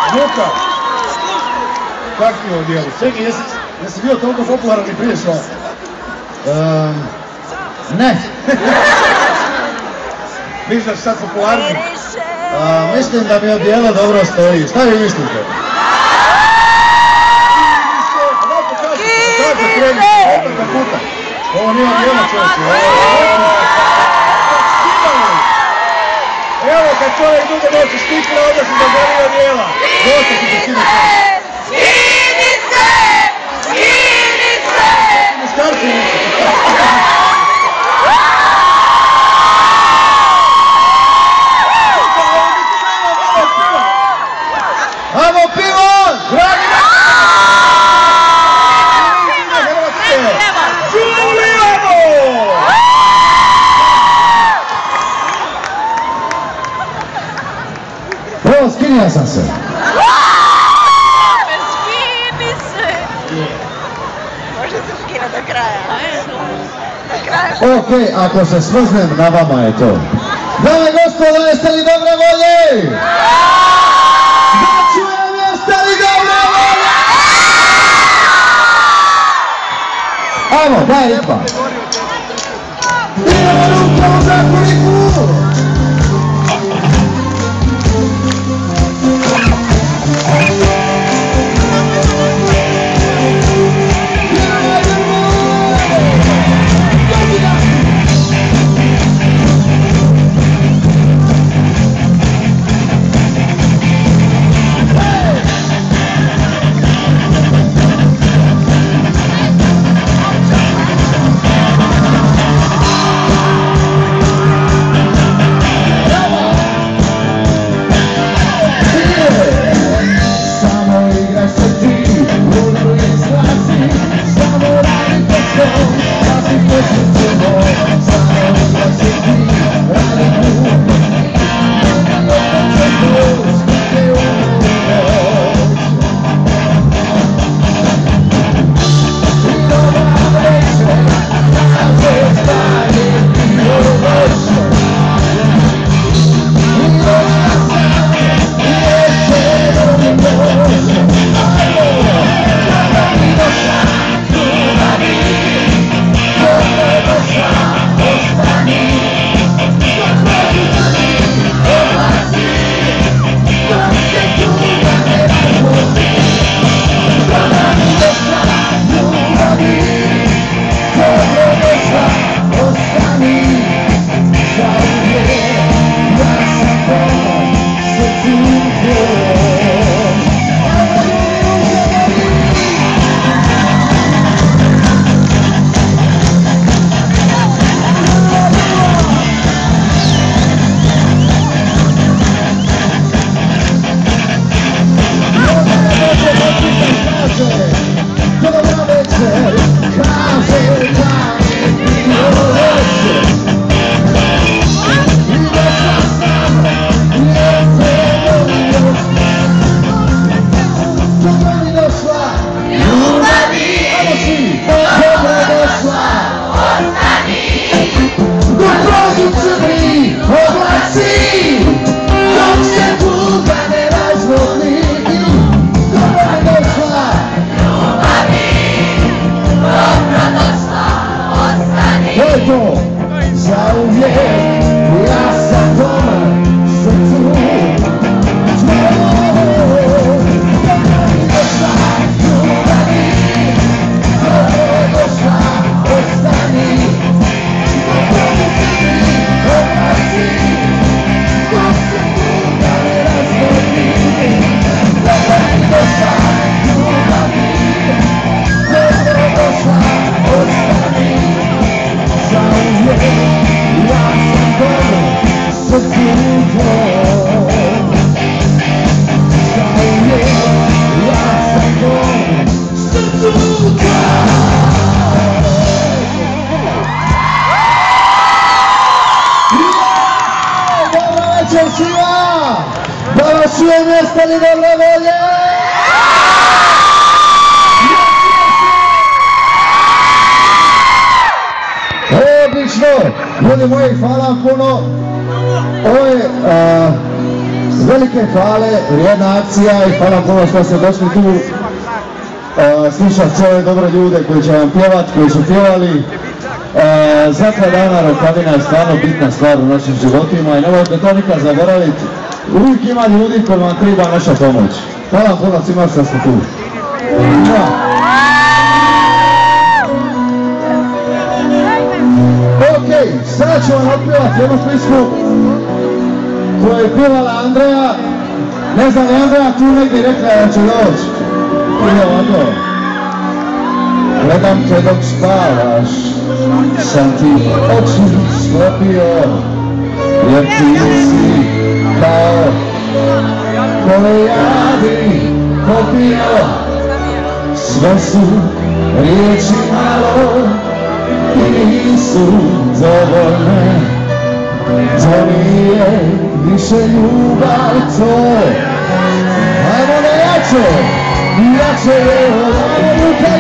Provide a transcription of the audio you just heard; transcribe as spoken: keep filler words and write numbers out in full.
Luka, kak ti je odijelo? Čekaj, jesi, jesi bio toliko popularan i prije šova? Um, ne. Misliš da si sad popularni? Uh, mislim da mi odijelo dobro stoji. Šta vi mislite? Ovo nije odijelo, čovječe. Evo kad čovjek dugo noći štikla, onda se zaboravio odijela. Dosta ti se skini se! Skini se! Skini se! Muškarci nisu. Ajmo pivo! Dragi na... Evo, skinio sam se. Skini se! Može se skina do kraja. Do kraja. Okej, ako se smrznem, na vama je to. Dame i gospodo, jeste li dobre volje? Da čujem, jeste li dobre volje? Ajmo, daj lipa. Idemo rukom za kuriku. Čujem, jeste li dobre volje? Odlično! Ljudi moji, hvala vam puno. Ovo je Velike hvale, vrijedna akcija i hvala puno što ste došli tu uh, slušati sve ove dobre ljude koji će vam pjevat, koji su pjevali. Uh, Zaklada Ana Rukavina je stvarno bitna stvar u našim životima i nemojte to nikad zaboraviti. Uvijek ima ljudi koji vam treba naša pomoć. Hvala puno svima što ste tu. Ja. Ok, sada ću vam otpjevati jednu pismu koju je pjevala Andreja. Ne znam, je Andreja tu negdje rekla da će doći. Ide ovako. Gledam te dok spavaš, sam ti oči sklopio, jer ti si kao kolejadi popio. Sve su riječi malo i nisu dovoljne. To nije više ljubav to. Ajmo na jače, jače je od